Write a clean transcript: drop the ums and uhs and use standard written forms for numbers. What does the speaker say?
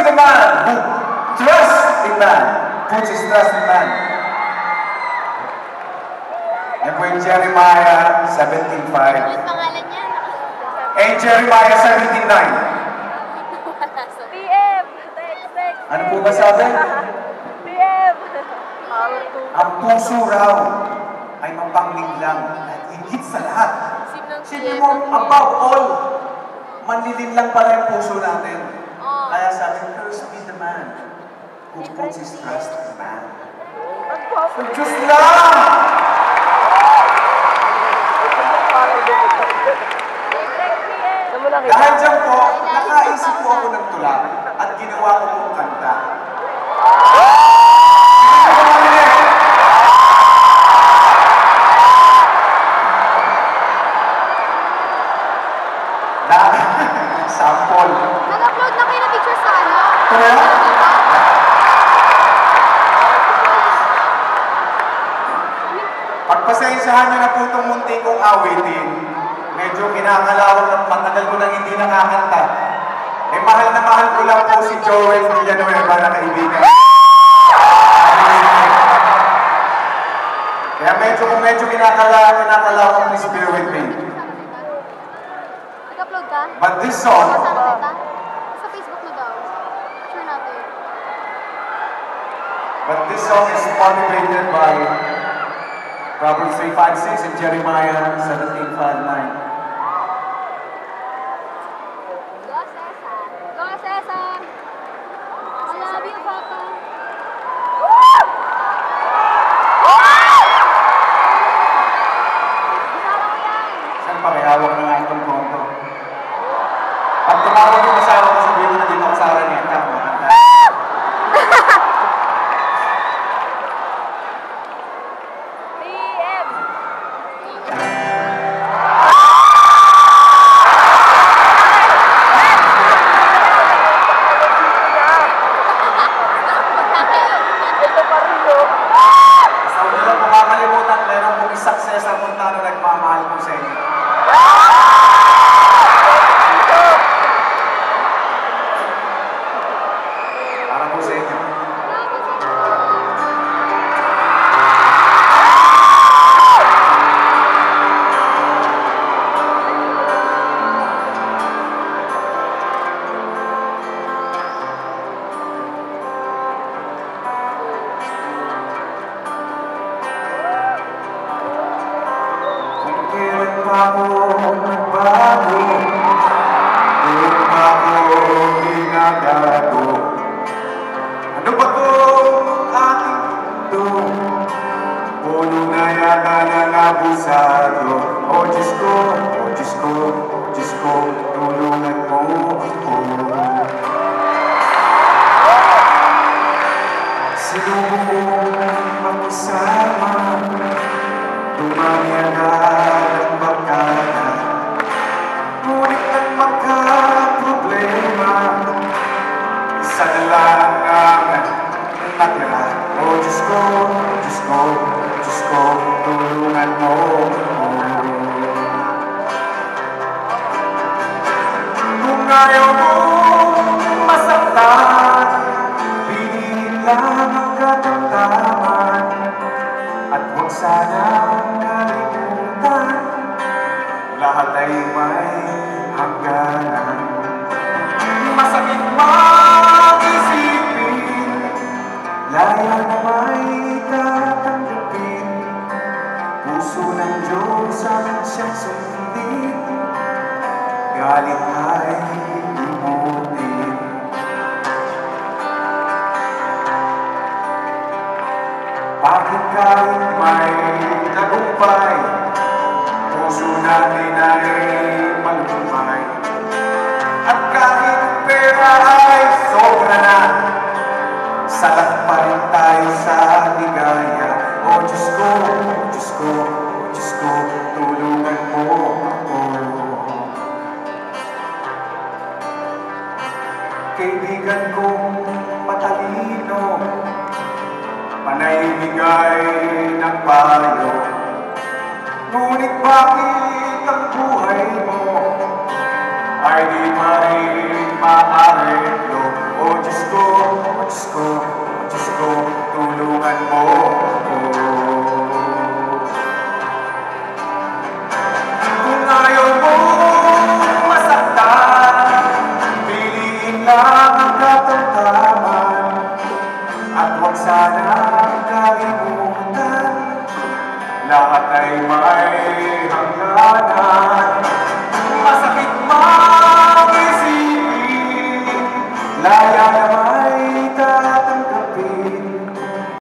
the man who trusts in man, puts his trust in man. Yan po yung Jeremiah 17:5. Anong pangalan niya? And Jeremiah 17:9. PM! Text! Ano po ba sabi? PM! Ang puso raw ay mapanglinlang at higit sa lahat. Sino mo, above all, manlilinlang pala yung puso natin. Kaya sabi, cursed be the man who puts his trust in man. So, Diyos lang! Dahil dyan po, nakaisip po ako ng tula at ginawa ko pong kanta. Sample. Nag-upload na kayo ng picture sa ano? Kaya? Pagpasensyahan nyo na po itong munti kong awitin, medyo kinakalawang ng matagal ko nang hindi nakakanta. Eh, mahal na mahal ko lang po si Joel Villanueva na kaibigan. Kaya medyo kinakalawang, please bear with me. Nag-upload ka? But this song, Sa Facebook mo daw. Picture natin. but this song is motivated by Proverbs 3:5-6 and Jeremiah 17:5-9. Go, Cesar! Go, Cesar! I love you, Papa! Saan pa kaya hawak na nga itong konto? Pag tumawag yung asawa ko, sabihin mo na dito ako sa Araneta. PM! Ito pa rin, no? Sa una lang kung makakalimutan, meron pong success ang punta na nagmamahal ko sa inyo. Para po sa inyo. Kung kailan pa ako nagbago, kung ako ginagago, ano ba itong aking mundo? Puno na yata ng abusado. O Diyos ko, o Diyos ko, o Diyos ko, tulungan mo ako. Sinubok kong makasama, tumangyan na ng bakana, ngunit nang magka-problema, isa na lang ang natira. O Diyos ko, o Diyos ko, o Diyos ko, tulungan mo ako. Kung ayaw mo masaktan, piliin lang ang katamtaman, at huwag sanang kalimutan, lahat ay may hangganan. Masakit mag-isipin, laya na may tatanggapin, puso ng Diyos ang siyang sundin, galit ay limutin. Bakit kahit may tagumpay, puso natin ay malumay, at kahit pera ay sobra na, salat pa rin tayo sa ligaya. O Diyos ko, o Diyos ko, o Diyos ko, tulungan mo ako. Kaibigan kong matalino, panay bigay ng payo, ngunit bakit ang buhay mo ay di pa rin